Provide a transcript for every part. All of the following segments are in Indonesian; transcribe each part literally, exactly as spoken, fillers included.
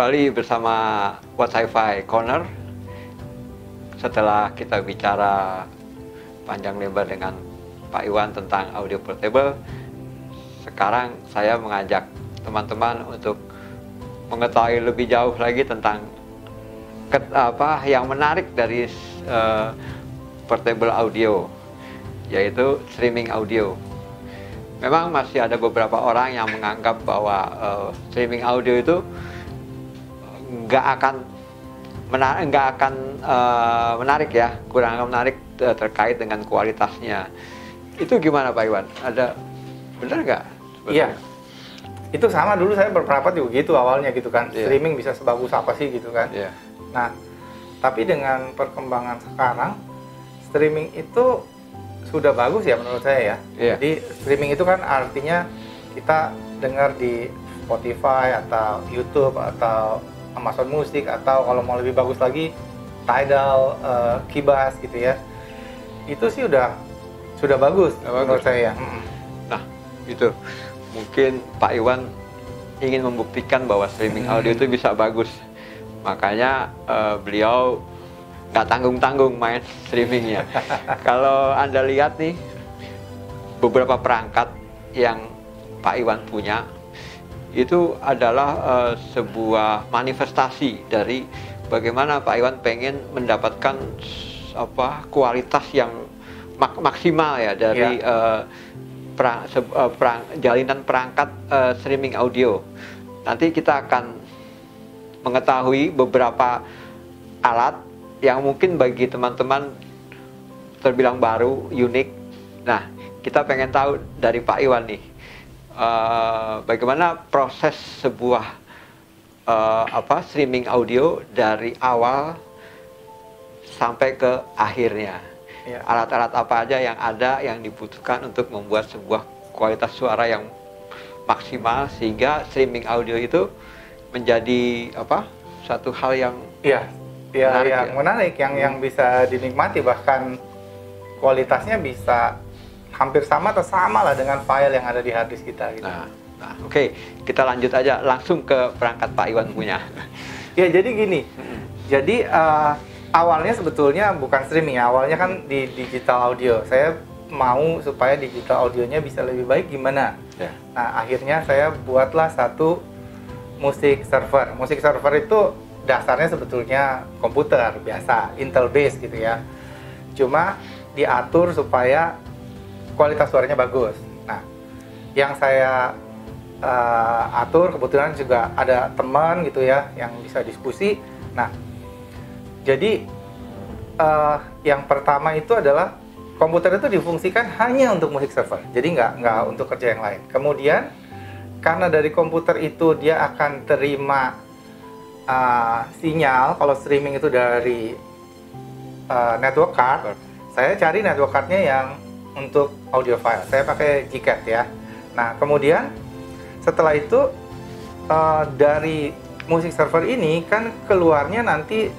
kembali bersama What Hi-Fi Corner. Setelah kita bicara panjang lebar dengan Pak Iwan tentang audio portable, sekarang saya mengajak teman-teman untuk mengetahui lebih jauh lagi tentang ket, apa yang menarik dari uh, portable audio, yaitu streaming audio. Memang masih ada beberapa orang yang menganggap bahwa uh, streaming audio itu nggak akan menarik, nggak akan uh, menarik ya, kurang menarik uh, terkait dengan kualitasnya. Itu gimana Pak Iwan? Ada benar nggak? Iya, itu sama dulu saya berpendapat juga gitu awalnya gitu kan. Yeah. Streaming bisa sebagus apa sih gitu kan? Yeah. Nah, tapi dengan perkembangan sekarang, streaming itu sudah bagus ya menurut saya ya. Yeah. Jadi streaming itu kan artinya kita dengar di Spotify atau YouTube atau Amazon Music atau kalau mau lebih bagus lagi Tidal, uh, Kibas gitu ya. Itu sih udah sudah bagus Sudah menurut bagus. saya. Nah, itu mungkin Pak Iwan ingin membuktikan bahwa streaming Hmm. audio itu bisa bagus. Makanya uh, beliau nggak tanggung-tanggung main streamingnya. Kalau Anda lihat nih, beberapa perangkat yang Pak Iwan punya, itu adalah uh, sebuah manifestasi dari bagaimana Pak Iwan pengen mendapatkan apa kualitas yang mak maksimal ya dari Ya. uh, perang, se, uh, perang, jalinan perangkat uh, streaming audio. Nanti kita akan mengetahui beberapa alat yang mungkin bagi teman-teman terbilang baru, unik. Nah, kita pengen tahu dari Pak Iwan nih, uh, bagaimana proses sebuah uh, apa streaming audio dari awal sampai ke akhirnya. Ya. Alat-alat apa aja yang ada yang dibutuhkan untuk membuat sebuah kualitas suara yang maksimal sehingga streaming audio itu menjadi apa? Suatu hal yang Iya. Ya, menarik, yang ya? menarik, yang Hmm. yang bisa dinikmati, bahkan kualitasnya bisa hampir sama atau sama lah dengan file yang ada di hard disk kita gitu. Nah, nah oke, okay. Kita lanjut aja langsung ke perangkat Pak Iwan punya. Ya jadi gini, jadi uh, awalnya sebetulnya bukan streaming ya, awalnya kan di digital audio. Saya mau supaya digital audionya bisa lebih baik gimana. Ya. Nah akhirnya saya buatlah satu musik server. Musik server itu dasarnya sebetulnya komputer biasa, Intel base gitu ya. Cuma diatur supaya kualitas suaranya bagus. Nah, yang saya uh, atur kebetulan juga ada teman gitu ya yang bisa diskusi. Nah, jadi uh, yang pertama itu adalah komputer itu difungsikan hanya untuk musik server. Jadi nggak nggak untuk kerja yang lain. Kemudian karena dari komputer itu dia akan terima Uh, sinyal kalau streaming itu dari uh, network card, saya cari network cardnya yang untuk audio file. Saya pakai Gcat ya. Nah kemudian setelah itu uh, dari musik server ini kan keluarnya nanti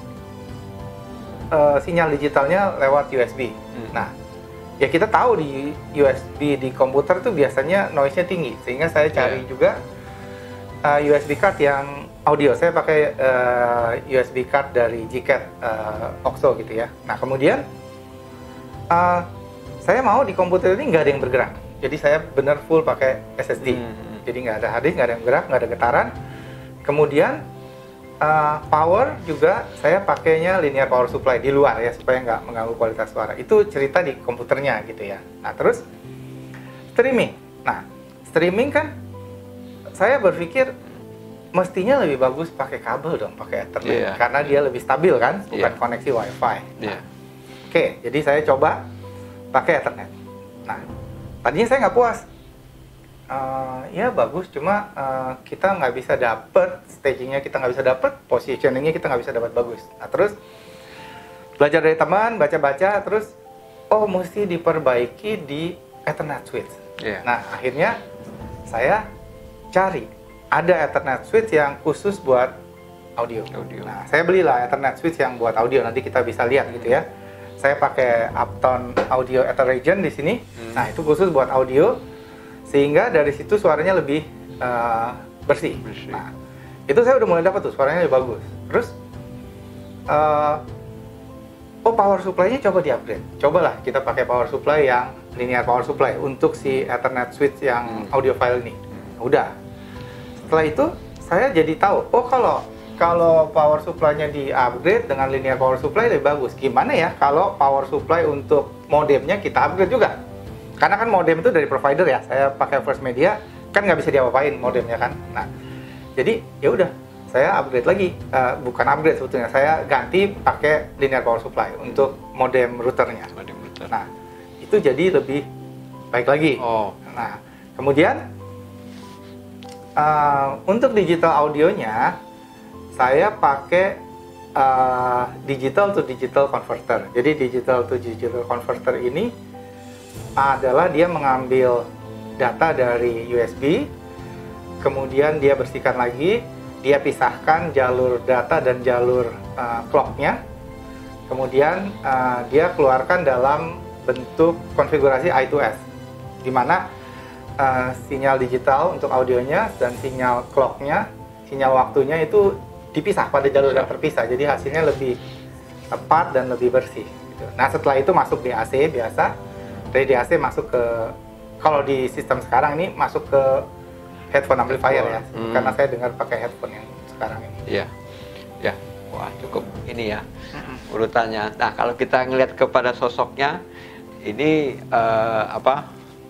uh, sinyal digitalnya lewat U S B. Hmm. Nah ya kita tahu di U S B di komputer itu biasanya noise-nya tinggi, sehingga saya cari Yeah. juga uh, U S B card yang audio. Saya pakai uh, U S B card dari Gcat uh, Oxo gitu ya. Nah kemudian uh, saya mau di komputer ini nggak ada yang bergerak. Jadi saya benar full pakai S S D. Hmm. Jadi nggak ada hard disk, nggak ada yang bergerak, nggak ada getaran. Kemudian uh, power juga saya pakainya linear power supply di luar ya supaya nggak mengganggu kualitas suara. Itu cerita di komputernya gitu ya. Nah terus streaming. Nah streaming kan saya berpikir mestinya lebih bagus pakai kabel dong, pakai Ethernet, Yeah. karena dia lebih stabil kan, bukan Yeah. koneksi WiFi. Nah, Yeah. Oke, okay, jadi saya coba pakai Ethernet. Nah, tadinya saya nggak puas. Uh, ya bagus, cuma uh, kita nggak bisa dapet stagingnya, kita nggak bisa dapet positioningnya, kita nggak bisa dapat bagus. Nah, terus belajar dari teman, baca-baca, terus oh mesti diperbaiki di Ethernet switch. Yeah. Nah, akhirnya saya cari ada Ethernet switch yang khusus buat audio. Audio. Nah, saya belilah Ethernet switch yang buat audio. Nanti kita bisa lihat gitu ya. Saya pakai Upton Audio Ether Region di sini. Hmm. Nah, itu khusus buat audio, sehingga dari situ suaranya lebih uh, bersih. Bersih. Nah, itu saya udah mulai dapat tuh suaranya lebih bagus. Terus uh, oh power supply-nya coba di-upgrade. Cobalah kita pakai power supply yang linear power supply untuk si Ethernet switch yang hmm. audiophile ini. Udah. Setelah itu saya jadi tahu, oh kalau kalau power supply-nya di-upgrade dengan linear power supply lebih bagus. Gimana ya kalau power supply untuk modemnya kita upgrade juga? Karena kan modem itu dari provider ya. Saya pakai First Media, kan nggak bisa diapa-apain modemnya kan. Nah, jadi ya udah, saya upgrade lagi. Uh, bukan upgrade sebetulnya, saya ganti pakai linear power supply untuk modem routernya. Modem router. Nah, itu jadi lebih baik lagi. Oh. Nah, kemudian uh, untuk digital audionya, saya pakai uh, digital to digital converter. Jadi digital to digital converter ini adalah dia mengambil data dari U S B, kemudian dia bersihkan lagi, dia pisahkan jalur data dan jalur uh, clock-nya, kemudian uh, dia keluarkan dalam bentuk konfigurasi I two S, di mana uh, sinyal digital untuk audionya dan sinyal clock-nya, sinyal waktunya itu dipisah pada jalur yang terpisah, jadi hasilnya lebih tepat dan lebih bersih gitu. Nah, setelah itu masuk di A C biasa, dari di A C masuk ke, kalau di sistem sekarang ini masuk ke headphone amplifier ya, hmm. karena saya dengar pakai headphone yang sekarang ini. Iya, ya, wah cukup ini ya urutannya. Nah, kalau kita ngelihat kepada sosoknya, ini uh, apa?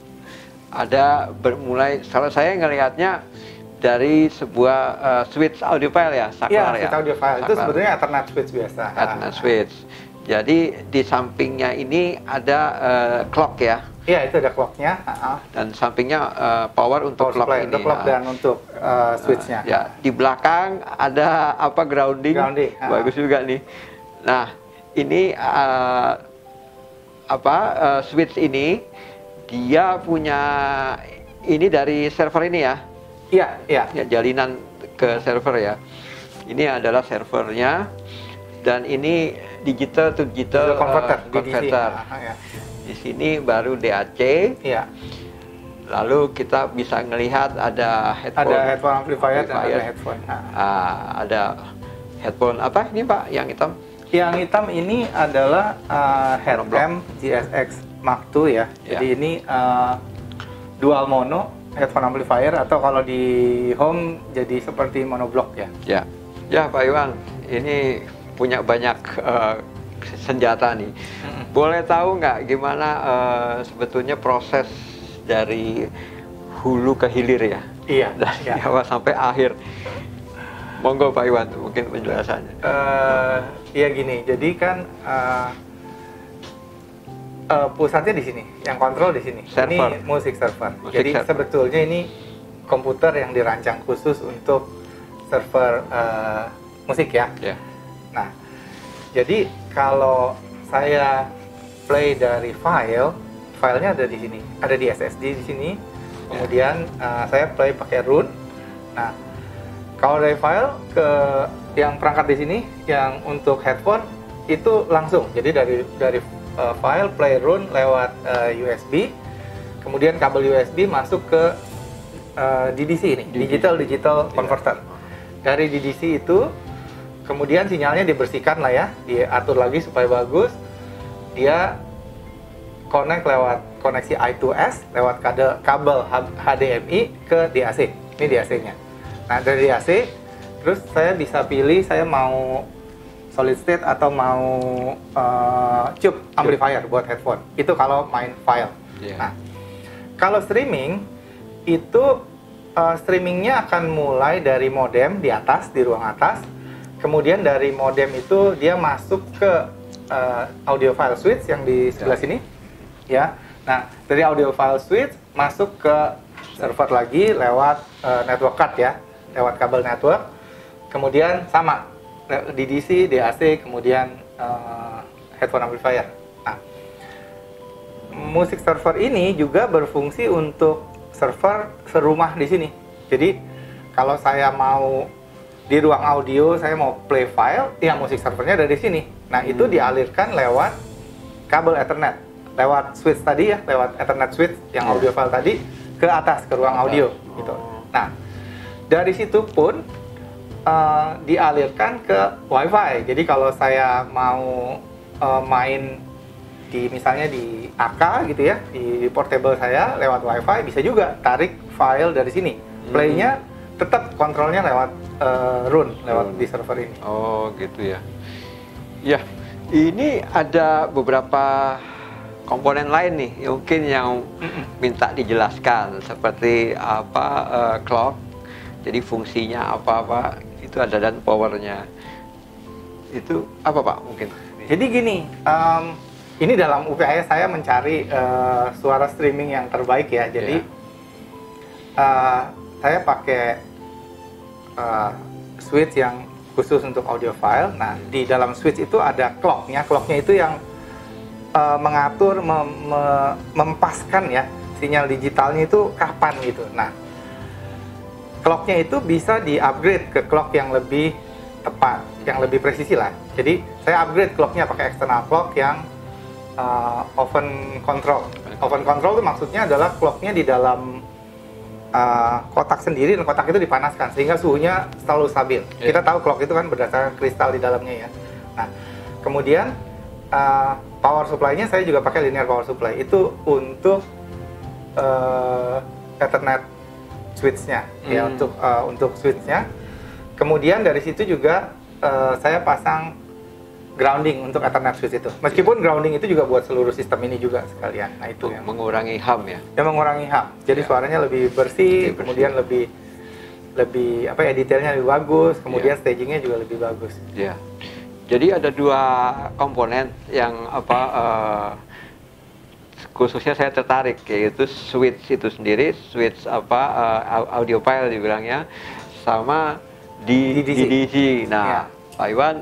Ada bermulai, kalau saya ngelihatnya dari sebuah uh, switch audiophile ya, saklar ya. Iya, switch audiophile. Itu sebetulnya Ethernet switch biasa. Ethernet switch. Jadi di sampingnya ini ada uh, clock ya. Iya, itu ada clock-nya. Uh-huh. Dan sampingnya uh, power untuk power clock supply, ini. Untuk clock ya. dan untuk uh, switch-nya. Uh, ya, di belakang ada apa grounding. Grounding. Uh-huh. Bagus juga nih. Nah, ini uh, apa uh, switch ini dia punya ini dari server ini ya. Iya, iya. Ya, jalinan ke server ya. Ini adalah servernya dan ini digital to digital, digital converter. Uh, converter. Ah, ya. Di sini baru D A C. Iya. Lalu kita bisa melihat ada headphone. Ada headphone amplifier, amplifier. dan ada headphone. Ah, ada headphone apa ini Pak yang hitam? Yang hitam ini adalah uh, Headcam G S X Mark two ya. Ya. Jadi ini uh, dual mono headphone amplifier, atau kalau di home jadi seperti monoblock ya. Ya, ya Pak Iwan, ini punya banyak uh, senjata nih. Mm-hmm. Boleh tahu nggak gimana uh, sebetulnya proses dari hulu ke hilir ya? Iya. Dari ya. awal sampai akhir. Monggo Pak Iwan, mungkin penjelasannya. Uh, ya gini, jadi kan uh, Uh, pusatnya di sini, yang kontrol di sini. Server. Ini musik server. Musik Jadi server. sebetulnya ini komputer yang dirancang khusus untuk server uh, musik ya. Yeah. Nah, jadi kalau saya play dari file, filenya ada di sini, ada di S S D di sini. Kemudian uh, saya play pakai run. Nah, kalau dari file ke yang perangkat di sini, yang untuk headphone itu langsung. Jadi dari dari Uh, file play run lewat uh, U S B, kemudian kabel U S B masuk ke uh, D D C ini, D D C. digital digital converter. Dari D D C itu, kemudian sinyalnya dibersihkan lah ya, diatur lagi supaya bagus. Dia connect lewat koneksi I two S lewat kabel kabel H D M I ke D A C. Ini D A C-nya. Nah, dari D A C, terus saya bisa pilih saya mau solid state atau mau uh, tube amplifier buat headphone. Itu kalau main file. Yeah. Nah, kalau streaming itu uh, streamingnya akan mulai dari modem di atas, di ruang atas. Kemudian dari modem itu dia masuk ke uh, audio file switch yang di sebelah yeah. sini, ya. Nah, dari audio file switch masuk ke server lagi lewat uh, network card ya, lewat kabel network. Kemudian sama D D C, D A C, kemudian uh, headphone amplifier. Nah, musik server ini juga berfungsi untuk server serumah di sini. Jadi kalau saya mau di ruang audio, saya mau play file, ya musik servernya dari sini. Nah, hmm. itu dialirkan lewat kabel Ethernet, lewat switch tadi ya, lewat Ethernet switch yang yeah. audio file tadi ke atas ke ruang audio, gitu. Nah, dari situ pun uh, dialirkan ke WiFi. Jadi kalau saya mau uh, main di misalnya di A K gitu ya, di portable saya lewat WiFi, bisa juga tarik file dari sini. Playnya tetap kontrolnya lewat uh, run, lewat hmm. di server ini. Oh gitu ya. Ya, ini ada beberapa komponen lain nih, mungkin yang minta dijelaskan seperti apa uh, clock. Jadi fungsinya apa-apa itu ada, dan powernya itu apa Pak mungkin? Jadi gini, um, ini dalam U P I saya mencari uh, suara streaming yang terbaik ya. Jadi yeah. uh, saya pakai uh, switch yang khusus untuk audio file. Nah, hmm. di dalam switch itu ada clocknya. Clocknya itu yang uh, mengatur, mem mem mempaskan ya sinyal digitalnya itu kapan gitu. Nah, clocknya itu bisa di-upgrade ke clock yang lebih tepat, yang lebih presisi lah. Jadi saya upgrade clocknya pakai external clock yang uh, oven control. Oven control itu maksudnya adalah clocknya di dalam uh, kotak sendiri, dan kotak itu dipanaskan sehingga suhunya selalu stabil. Yeah. Kita tahu clock itu kan berdasarkan kristal di dalamnya ya. Nah, kemudian uh, power supply-nya saya juga pakai linear power supply. Itu untuk uh, Ethernet switch-nya hmm. ya, untuk uh, untuk switch-nya. Kemudian dari situ juga uh, saya pasang grounding untuk Ethernet switch itu. Meskipun grounding itu juga buat seluruh sistem ini juga sekalian. Nah, itu yang mengurangi ham ya. Ya, mengurangi ham. Jadi ya. Suaranya lebih bersih, lebih kemudian bersih. lebih lebih apa ya, detailnya lebih bagus, kemudian ya. Stagingnya juga lebih bagus. Ya. Jadi ada dua komponen yang apa uh, khususnya saya tertarik, yaitu switch itu sendiri, switch apa uh, audio file dibilangnya, sama di D D C. Nah, ya. Pak Iwan,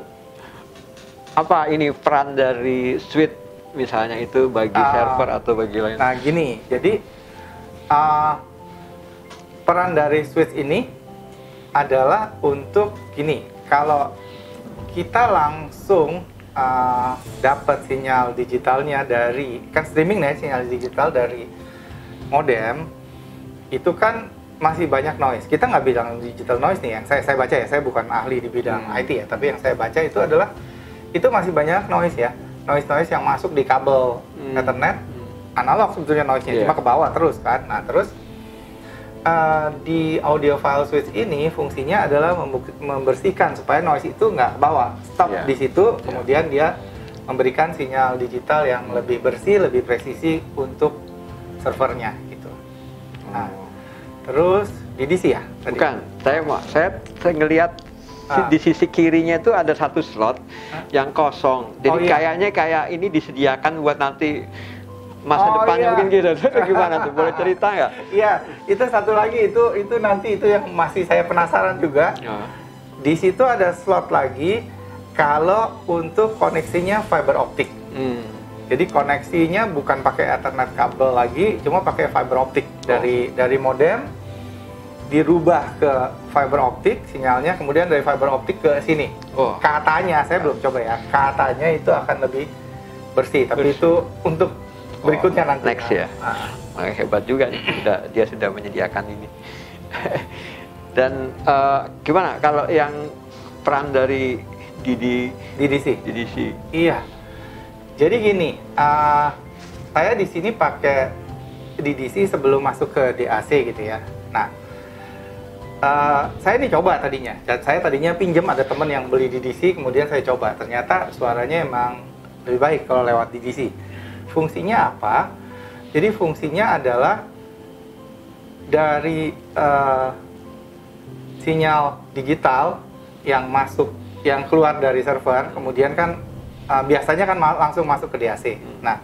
apa ini peran dari switch misalnya itu bagi uh, server atau bagi lain? Nah gini, jadi uh, peran dari switch ini adalah untuk gini, kalau kita langsung uh, dapat sinyal digitalnya dari, kan streaming nih, sinyal digital dari modem, itu kan masih banyak noise. Kita nggak bilang digital noise nih, yang saya, saya baca ya, saya bukan ahli di bidang hmm. I T ya, tapi yang saya baca itu adalah itu masih banyak noise ya, noise-noise yang masuk di kabel hmm. Ethernet, analog sebetulnya noise-nya, yeah. cuma ke bawah terus kan. Nah terus uh, di audio file switch ini fungsinya adalah membersihkan supaya noise itu nggak ke bawah, stop yeah. di situ, kemudian yeah. dia memberikan sinyal digital yang lebih bersih, lebih presisi untuk servernya gitu. Nah oh. terus di D C ya? Tadi? Bukan, saya mau, saya, saya ngelihat Ah. di sisi kirinya itu ada satu slot Hah? yang kosong. Jadi oh, iya. kayaknya kayak ini disediakan buat nanti masa oh, depannya iya. mungkin gitu. Gimana tuh? Boleh cerita nggak? Iya, itu satu lagi itu itu nanti itu yang masih saya penasaran juga. Oh. Di situ ada slot lagi kalau untuk koneksinya fiber optik. Hmm. Jadi koneksinya bukan pakai Ethernet kabel lagi, cuma pakai fiber optik dari oh. dari modem dirubah ke fiber optik sinyalnya, kemudian dari fiber optik ke sini. Oh. Katanya, saya belum coba ya. Katanya itu akan lebih bersih, tapi bersih. Itu untuk berikutnya oh, nanti. Next ya. Ah. Hebat juga nih, sudah, dia sudah menyediakan ini. Dan uh, gimana kalau yang peran dari D D C? D D C. Iya. Jadi gini, uh, saya di sini pakai D D C sebelum masuk ke D A C gitu ya. Nah, Uh, saya ini coba tadinya, dan saya tadinya pinjam, ada teman yang beli D D C, kemudian saya coba, ternyata suaranya emang lebih baik kalau lewat D D C. Fungsinya apa? Jadi fungsinya adalah dari uh, sinyal digital yang masuk, yang keluar dari server, kemudian kan uh, biasanya kan langsung masuk ke D A C. Nah,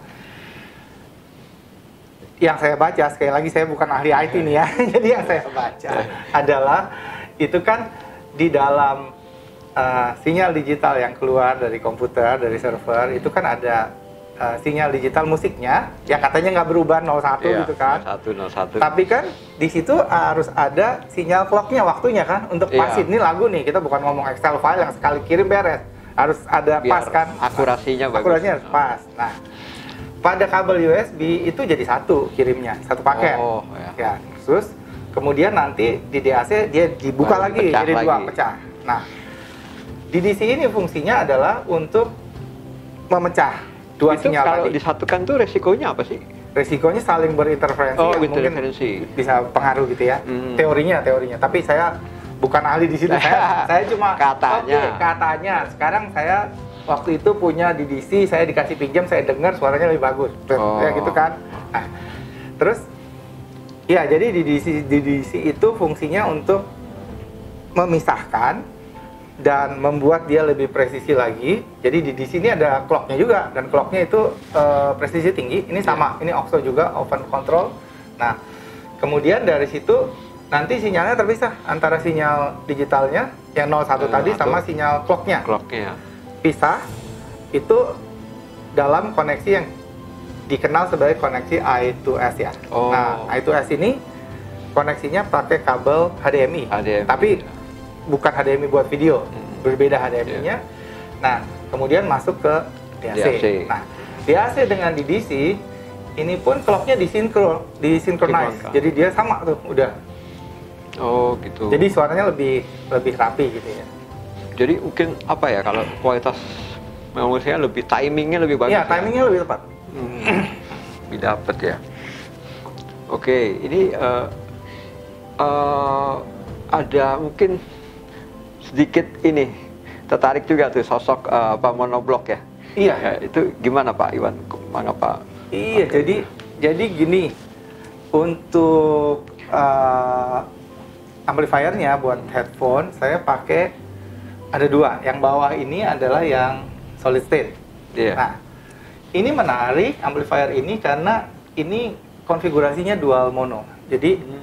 yang saya baca, sekali lagi saya bukan ahli I T nih ya, jadi yang saya baca adalah itu kan di dalam uh, sinyal digital yang keluar dari komputer, dari server, itu kan ada uh, sinyal digital musiknya, ya katanya nggak berubah nol satu iya, gitu kan. nol satu, nol satu. Tapi kan di situ harus ada sinyal clocknya, waktunya kan, untuk iya. pasin. Ini lagu nih, kita bukan ngomong Excel file yang sekali kirim beres, harus ada biar pas kan. Akurasinya bagus. Akurasinya harus pas. Nah, pada kabel U S B itu jadi satu kirimnya, satu paket. Oh, ya. ya. Terus kemudian nanti di D A C dia dibuka Baru lagi, jadi lagi. dua pecah. Nah, D D C ini fungsinya adalah untuk memecah dua Itu sinyal kalau tadi. disatukan tuh resikonya apa sih? Resikonya saling berinterferensi Oh, yang mungkin interferensi. bisa pengaruh gitu ya. Hmm. Teorinya, teorinya. Tapi saya bukan ahli di situ. saya, saya cuma Katanya. oke, katanya. Sekarang saya waktu itu punya D D C, saya dikasih pinjam, saya dengar suaranya lebih bagus. Oh. Ya gitu kan. Nah, terus ya jadi D D C D D C itu fungsinya untuk memisahkan dan membuat dia lebih presisi lagi. Jadi di sini ada clocknya juga, dan clocknya itu uh, presisi tinggi. Ini sama, ini O X O juga, open control. Nah, kemudian dari situ nanti sinyalnya terpisah antara sinyal digitalnya yang nol satu Eh, tadi atau sama sinyal clocknya. Clocknya. Pisah itu dalam koneksi yang dikenal sebagai koneksi I to S ya. Oh. Nah, I to S ini koneksinya pakai kabel H D M I. H D M I. Tapi bukan H D M I buat video, Hmm. berbeda H D M I-nya. Nah, kemudian masuk ke D A C. D A C. Nah, D A C dengan D D C ini pun clock-nya disinkron, disinkronize. Sinkronkan. Jadi dia sama tuh, udah. Oh, gitu. Jadi suaranya lebih lebih rapi gitu ya. Jadi mungkin apa ya, kalau kualitas musiknya lebih, timingnya lebih bagus. Iya, ya? timingnya lebih tepat. Hmm, lebih dapet ya. Oke, ini eh, eh, ada mungkin sedikit ini tertarik juga tuh sosok eh, apa monoblok ya. Iya. Ya, itu gimana Pak Iwan? Mengapa? Iya, jadi jadi gini, untuk uh, amplifiernya buat headphone saya pakai ada dua. Yang bawah ini adalah yang solid state. Iya. Nah, ini menarik amplifier ini karena ini konfigurasinya dual mono. Jadi Hmm.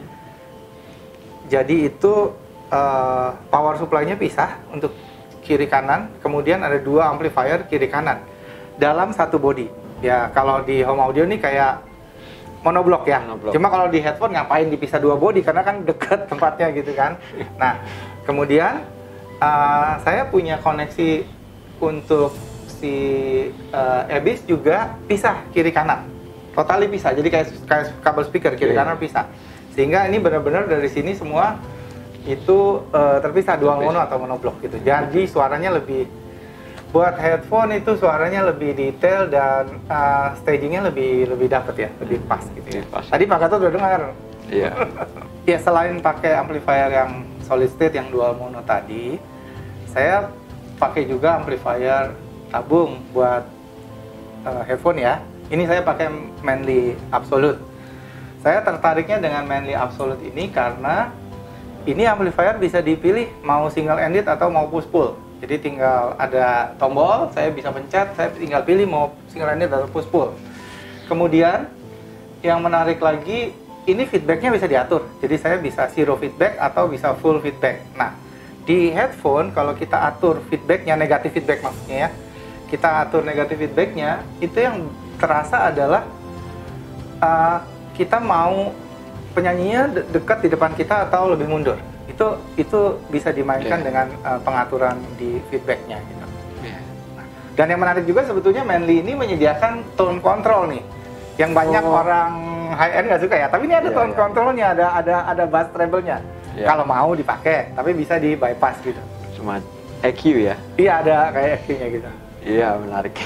jadi itu uh, power supply-nya pisah untuk kiri kanan, kemudian ada dua amplifier kiri kanan dalam satu body. Ya, kalau di home audio nih kayak monoblok ya. Monoblok. Cuma kalau di headphone ngapain dipisah dua body karena kan dekat tempatnya gitu kan. Nah, kemudian uh, saya punya koneksi untuk si uh, Abyss juga pisah kiri kanan. Totally pisah. Jadi kayak, kayak kabel speaker kiri Yeah. kanan pisah. Sehingga ini benar-benar dari sini semua itu uh, terpisah dual Terpisah. mono atau monoblok gitu. Jadi suaranya lebih, buat headphone itu suaranya lebih detail dan uh, stagingnya lebih lebih dapet ya, lebih pas gitu ya. Lebih pas. Tadi Pak Gatot udah dengar. Iya. Ya, selain pakai amplifier yang solid state yang dual mono tadi, saya pakai juga amplifier tabung buat uh, headphone ya. Ini saya pakai Manley Absolute. Saya tertariknya dengan Manley Absolute ini karena ini amplifier bisa dipilih mau single ended atau mau push pull. Jadi tinggal ada tombol, saya bisa pencet, saya tinggal pilih mau single ended atau push pull. Kemudian yang menarik lagi, ini feedbacknya bisa diatur. Jadi saya bisa zero feedback atau bisa full feedback. Nah, di headphone kalau kita atur feedbacknya, negatif feedback maksudnya ya, kita atur negatif feedbacknya, itu yang terasa adalah uh, kita mau penyanyinya de- dekat di depan kita atau lebih mundur. Itu itu bisa dimainkan Yeah. dengan uh, pengaturan di feedbacknya gitu. Iya. Dan yang menarik juga sebetulnya Manley ini menyediakan tone control nih, yang banyak Oh. orang high end nggak suka ya. Tapi ini ada Yeah, tone yeah. controlnya, ada ada ada bass treble-nya. Yeah. Kalau mau dipakai, tapi bisa di bypass gitu. Cuma E Q ya. Iya, ada kayak E Q-nya gitu. Iya, menarik.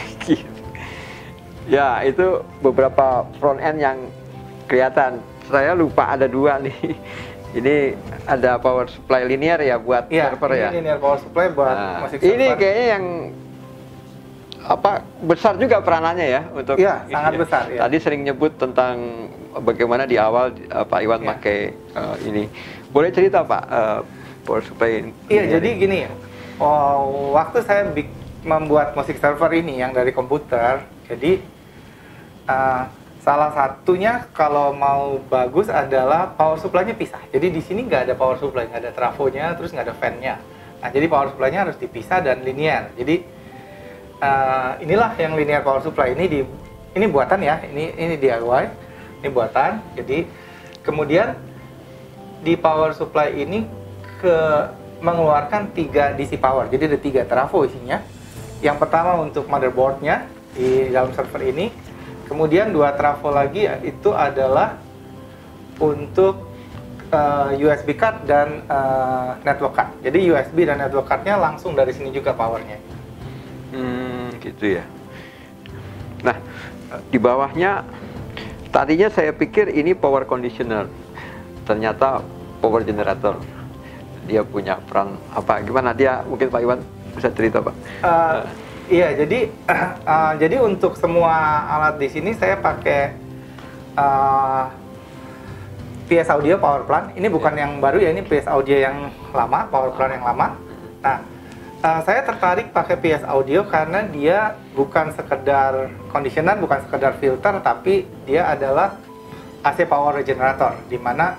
Ya, itu beberapa front end yang kelihatan. Saya lupa ada dua nih. Ini ada power supply linear ya buat Iya, server ini ya. linear power supply buat Nah, musik ini server. kayaknya yang apa besar juga peranannya ya untuk Iya, ini sangat ya. besar, iya. Tadi sering nyebut tentang bagaimana di awal uh, Pak Iwan Iya. pakai uh, ini. Boleh cerita Pak uh, power supply? Iya, linear jadi ini? gini ya. Oh, waktu saya bik- membuat musik server ini yang dari komputer, jadi uh, salah satunya kalau mau bagus adalah power supply-nya pisah. Jadi di sini nggak ada power supply, nggak ada trafonya, terus nggak ada fan-nya. Nah, jadi power supply-nya harus dipisah dan linear. Jadi uh, inilah yang linear power supply ini di ini buatan ya, ini ini D I Y, ini buatan. Jadi kemudian di power supply ini ke mengeluarkan tiga D C power. Jadi ada tiga trafo isinya. Yang pertama untuk motherboard-nya di dalam server ini. Kemudian dua trafo lagi itu adalah untuk uh, U S B card dan uh, network card. Jadi U S B dan network cardnya langsung dari sini juga powernya. Hmm, gitu ya. Nah, di bawahnya tadinya saya pikir ini power conditioner, ternyata power generator. Dia punya peran apa? Gimana dia? Mungkin Pak Iwan bisa cerita, Pak. Uh, uh. Iya, jadi uh, jadi untuk semua alat di sini saya pakai uh, P S Audio power plant. Ini bukan yeah. yang baru ya, ini P S Audio yang lama, power plant yang lama. Nah, uh, saya tertarik pakai P S Audio karena dia bukan sekedar conditioner, bukan sekedar filter, tapi dia adalah A C power generator, di mana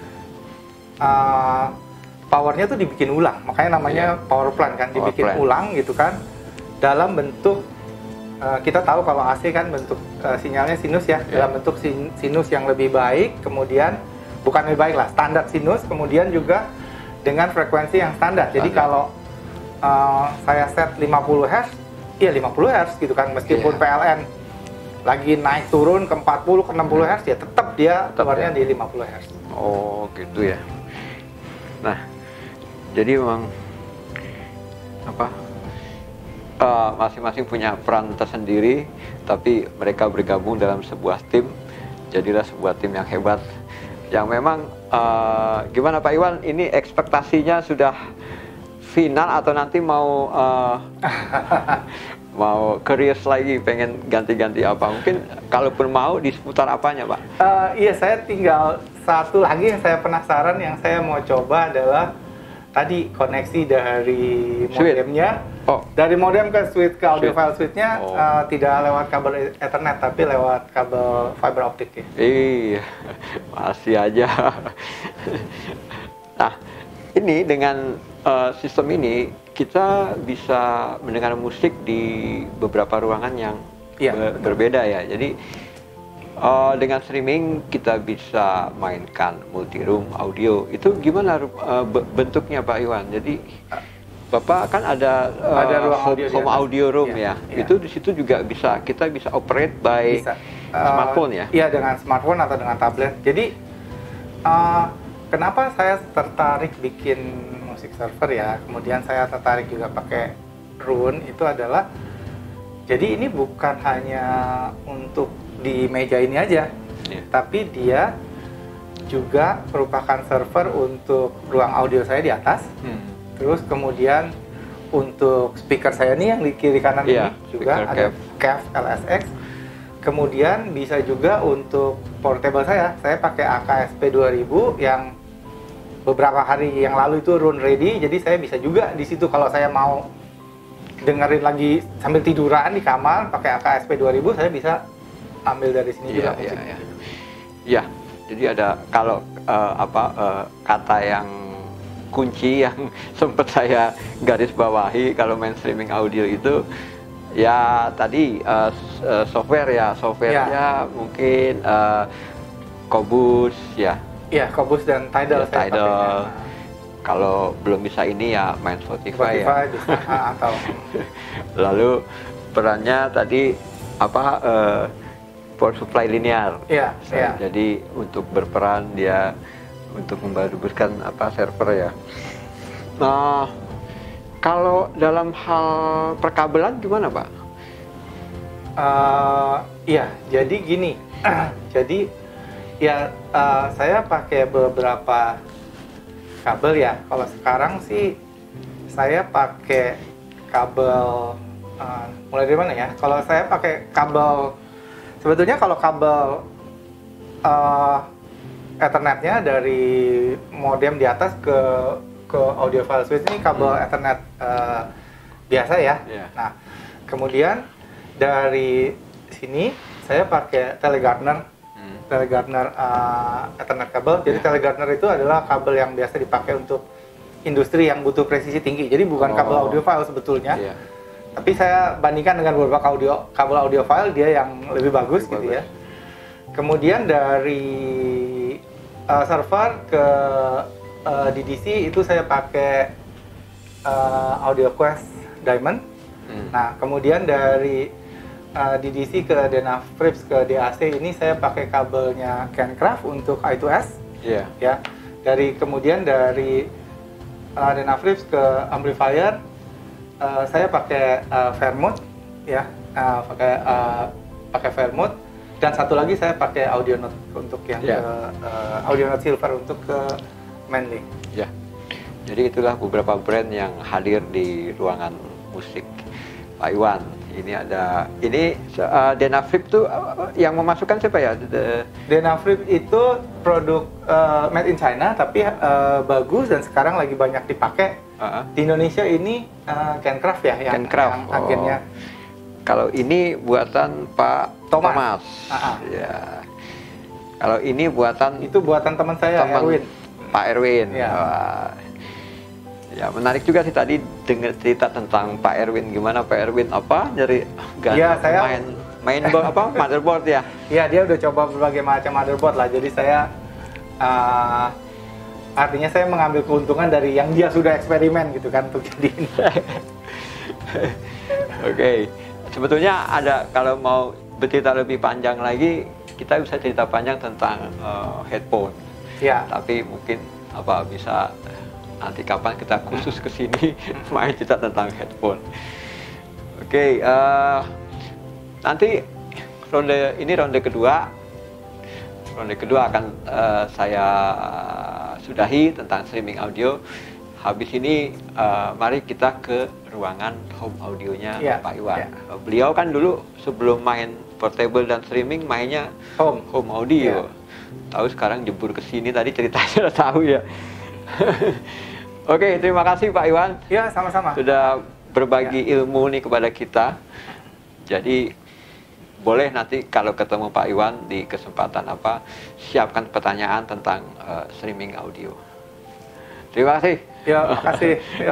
uh, powernya tuh dibikin ulang, makanya namanya yeah. power plant kan, dibikin plant. ulang gitu kan, dalam bentuk uh, kita tahu kalau A C kan bentuk uh, sinyalnya sinus ya, yeah. dalam bentuk sin sinus yang lebih baik, kemudian bukan lebih baik lah, standar sinus, kemudian juga dengan frekuensi yang standar. Jadi standar. Kalau uh, saya set lima puluh hertz, ya lima puluh hertz gitu kan, meskipun yeah. P L N lagi naik turun ke empat puluh ke enam puluh hertz, ya tetap dia keluarnya ya. Di lima puluh hertz. Oh gitu ya. Nah, jadi memang apa? Masing-masing uh, punya peran tersendiri, tapi mereka bergabung dalam sebuah tim, jadilah sebuah tim yang hebat. Yang memang uh, gimana Pak Iwan? Ini ekspektasinya sudah final atau nanti mau uh, mau curious lagi, pengen ganti-ganti apa? Mungkin kalaupun mau di seputar apanya, Pak? Uh, iya, saya tinggal satu lagi yang saya penasaran, yang saya mau coba adalah tadi koneksi dari modemnya, oh. dari modem ke switch ke audio file switch-nya oh. uh, tidak lewat kabel Ethernet tapi lewat kabel fiber optik ya. Iya, masih aja. Nah, ini dengan uh, sistem ini kita bisa mendengar musik di beberapa ruangan yang ya, ber berbeda ya. Jadi uh, dengan streaming kita bisa mainkan multi room audio. Itu gimana uh, bentuknya Pak Iwan? Jadi Bapak kan ada, uh, ada ruang home, audio, home audio room ya. ya. ya. Itu di situ juga bisa kita bisa operate by bisa. Uh, smartphone ya? Iya, dengan smartphone atau dengan tablet. Jadi uh, kenapa saya tertarik bikin musik server ya, kemudian saya tertarik juga pakai Roon, itu adalah jadi ini bukan hanya untuk di meja ini aja, yeah. tapi dia juga merupakan server untuk ruang audio saya di atas, hmm. terus kemudian untuk speaker saya nih yang di kiri kanan yeah, ini juga ada C A F L S X, kemudian bisa juga untuk portable saya, saya pakai A K S P dua ribu yang beberapa hari yang lalu itu Roon ready, jadi saya bisa juga di situ kalau saya mau dengerin lagi sambil tiduran di kamar pakai A K S P dua ribu, saya bisa ambil dari sini ya, juga. Iya, iya. Ya, jadi ada kalau uh, apa uh, kata yang kunci yang sempat saya garis bawahi kalau main streaming audio itu ya tadi uh, software ya, softwarenya ya. Mungkin uh, Qobuz ya. Iya, Qobuz dan Tidal. Ya, Tidal. Kalau belum bisa ini ya main Spotify, Spotify ya. Bisa, atau lalu perannya tadi apa uh, power supply linear. Iya, so, iya. Jadi untuk berperan dia untuk membaguskan apa server ya. Nah, kalau dalam hal perkabelan gimana, Pak? Uh, iya, jadi gini. Jadi ya uh, saya pakai beberapa kabel ya. Kalau sekarang sih saya pakai kabel uh, mulai dari mana ya? Kalau saya pakai kabel, sebetulnya kalau kabel uh, Ethernetnya dari modem di atas ke ke audio file switch ini kabel hmm. Ethernet uh, biasa ya. Yeah. Nah, kemudian dari sini saya pakai Telegartner, hmm. Telegartner uh, Ethernet kabel. Jadi yeah. Telegartner itu adalah kabel yang biasa dipakai untuk industri yang butuh presisi tinggi. Jadi bukan oh. kabel audio file sebetulnya. Yeah. Tapi saya bandingkan dengan beberapa audio kabel audio file, dia yang lebih bagus lebih gitu bagus. Ya. Kemudian dari uh, server ke uh, D D C itu saya pakai uh, AudioQuest Diamond. Hmm. Nah, kemudian dari uh, D D C ke Dynafrips ke D A C ini saya pakai kabelnya Kencraft untuk I two S. Yeah. Ya. Dari kemudian dari uh, Dynafrips ke amplifier, uh, saya pakai uh, Fairmouth ya, uh, pakai uh, pakai Fairmouth, dan satu lagi saya pakai Audionote untuk yang yeah. ke uh, Audionote Silver untuk ke Manley. Ya. Yeah. Jadi itulah beberapa brand yang hadir di ruangan musik Pak Iwan. Ini ada, ini uh, Dynafrips tuh uh, yang memasukkan siapa ya? The... Dynafrips itu produk uh, made in China, tapi uh, bagus dan sekarang lagi banyak dipakai. Uh-huh. Di Indonesia ini uh, Kencraft ya, yang, yang agennya. Oh. Kalau ini buatan Pak Thomas. Thomas. Uh-huh. Ya. Kalau ini buatan itu buatan teman saya, teman Erwin. Pak Erwin. Ya. Wah. Ya, menarik juga sih tadi dengar cerita tentang Pak Erwin, gimana Pak Erwin apa dari ganti ya, saya... main mainboard apa motherboard ya? Iya, dia udah coba berbagai macam motherboard lah. Jadi saya uh, artinya saya mengambil keuntungan dari yang dia sudah eksperimen gitu kan untuk jadi ini. Oke, okay. Sebetulnya ada, kalau mau bercerita lebih panjang lagi, kita bisa cerita panjang tentang uh, headphone. Ya. Tapi mungkin apa bisa nanti kapan kita khusus ke sini main cerita tentang headphone. Oke, okay, uh, nanti ronde ini ronde kedua. Ronde kedua akan uh, saya sudahi tentang streaming audio. Habis ini uh, mari kita ke ruangan home audionya yeah, Pak Iwan. Yeah. Beliau kan dulu sebelum main portable dan streaming mainnya home home audio. Yeah. Tahu sekarang jebur ke sini, tadi ceritanya udah tahu ya. Oke, terima kasih Pak Iwan. Ya, sama-sama. Sudah berbagi ya. ilmu nih kepada kita. Jadi boleh nanti kalau ketemu Pak Iwan di kesempatan apa, siapkan pertanyaan tentang uh, streaming audio. Terima kasih. Ya, makasih. Ya.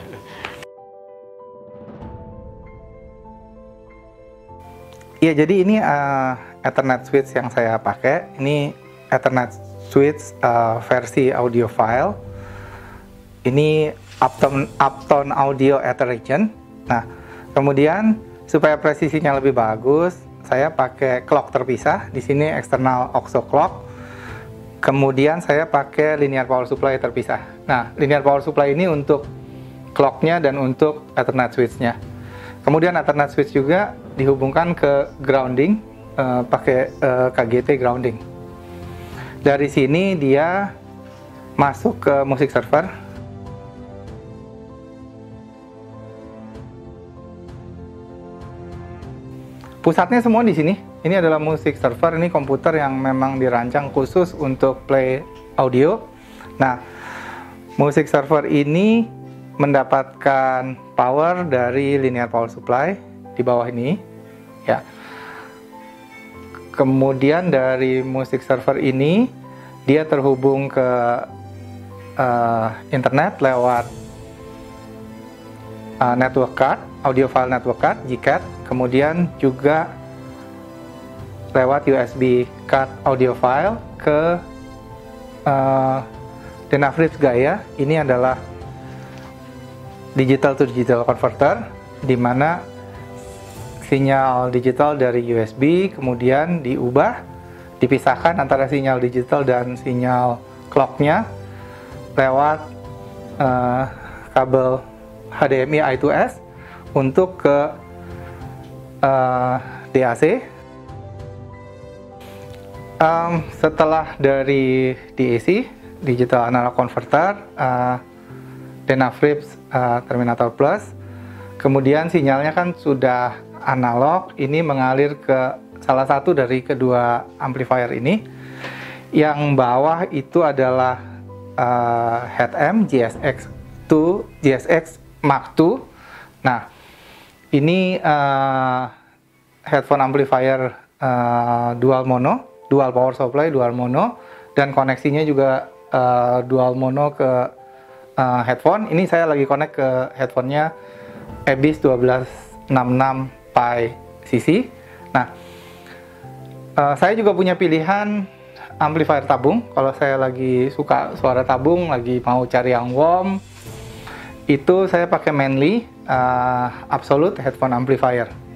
Iya, jadi ini uh, Ethernet switch yang saya pakai. Ini Ethernet switch uh, versi audiophile. Ini Uptone, Uptone Audio Ether Region. Nah, kemudian supaya presisinya lebih bagus, saya pakai clock terpisah. Di sini external auxo clock. Kemudian saya pakai linear power supply terpisah. Nah, linear power supply ini untuk clocknya dan untuk Ethernet switch-nya. Kemudian Ethernet switch juga dihubungkan ke grounding, uh, pakai uh, K G T grounding. Dari sini dia masuk ke musik server. Pusatnya semua di sini. Ini adalah musik server. Ini komputer yang memang dirancang khusus untuk play audio. Nah, musik server ini mendapatkan power dari linear power supply di bawah ini, ya. Kemudian dari musik server ini dia terhubung ke uh, internet lewat uh, network card, audio file network card, G CAT. Kemudian juga lewat U S B card audio file ke uh, Dynafrips Gaia. Ini adalah digital to digital converter, di mana sinyal digital dari U S B kemudian diubah, dipisahkan antara sinyal digital dan sinyal clocknya lewat uh, kabel H D M I I to S untuk ke uh, D A C. Um, setelah dari D A C, digital analog converter, uh, Dynafrips uh, Terminator Plus, kemudian sinyalnya kan sudah analog, ini mengalir ke salah satu dari kedua amplifier ini. Yang bawah itu adalah uh, head-amp G S X dua, G S X Mark dua. Nah, ini uh, headphone amplifier uh, dual mono, dual power supply, dual mono, dan koneksinya juga uh, dual mono ke uh, headphone. Ini saya lagi connect ke headphonenya Abyss satu dua enam enam Pi C C. Nah, uh, saya juga punya pilihan amplifier tabung. Kalau saya lagi suka suara tabung, lagi mau cari yang warm, itu saya pakai Manley uh, Absolute Headphone Amplifier.